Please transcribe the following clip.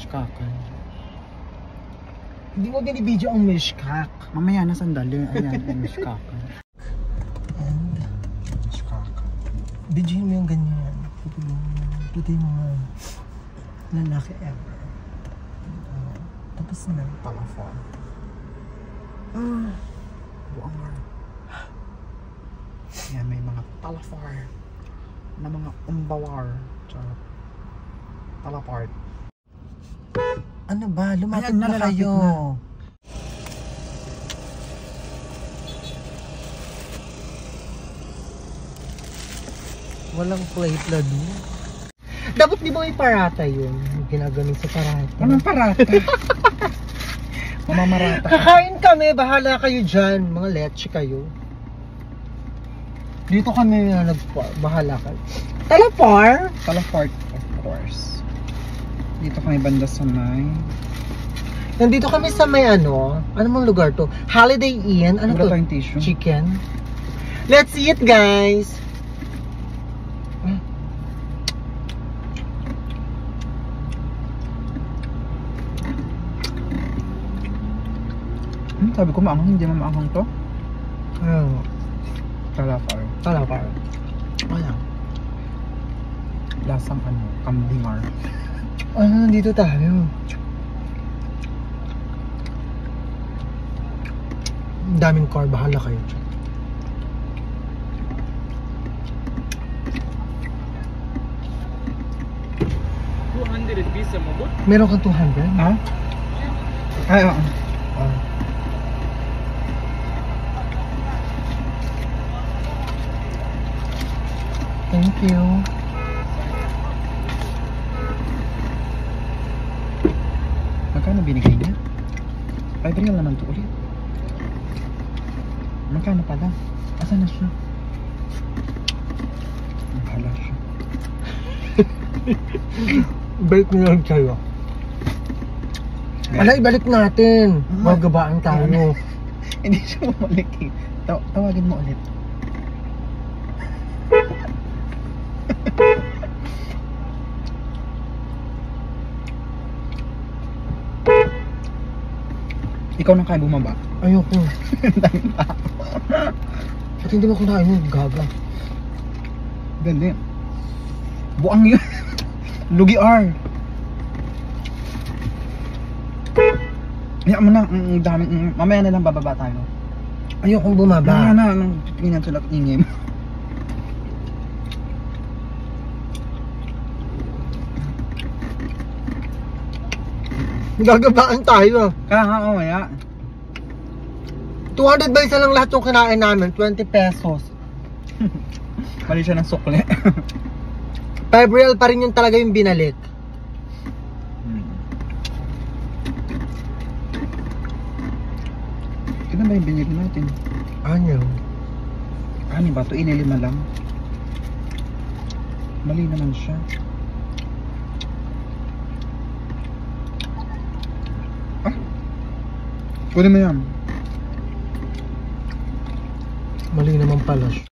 Mishkakan. Hindi mo binibidyo ang mishkak. Mamaya na sandali. Ayan, mishkakan. And Mishkakan. bidyoin mo yung ganyan. Pati yung mga lalaki ever. Tapos na. Palafar. Buangar. Yan, may mga talafar na mga umbawar. Charot. Talapart. Ano ba? Lumapit Ayan, na nalalapit kayo. na. Walang plate ladu. Dapat di ba may parata yun? Ginaganon sa parata. Anong parata? Mamamarata. Kakain kami, bahala kayo dyan. Mga leche kayo. Dito kami bahala kayo. Talapar? Talapart, of course. Dito kami banda sa may... Nandito kami sa may ano mong lugar to? Holiday Inn? Ano to? Wala tayong tissue. Chicken? Let's eat, guys! Sabi ko maanghang, hindi maanghang to. Ano? Talapar. Talapar. Ayan. Lasang ano, kambingar. Ano, nandito tayo. Daming car, bahala kayo dyan. Meron kang 200? Ha? Ay, oo. Ah. Thank you. Magkano binigay niya? 5 real naman to ulit. Magkano pala? Asan na siya? Bahala siya. Balik mo lang sa'yo. Ala, ibalik natin. Magabaan tayo. Hindi siya bumalik eh. Tawagin mo ulit. Ikaw nang kaya bumaba. Ayoko. Daming tao. At hindi mo kunain yung gaga. Ganda. Buang yun. Lugi R. Hayaan mo na, ang daming, mamaya na lang bababa tayo. Ayokong bumaba. Na, anong tingnan sila at ingay mo. Gagabaan tayo. Kaya nga, mamaya. 200 ba isa lang lahat yung kinain namin? 20 pesos. Mali siya ng sukle. 5 real pa rin yung talaga yung binalik. Kailan ba yung binili natin? Ano? Ano ba ito? Inilima lang. Mali naman siya. Kunin mo yan. Mali naman pala.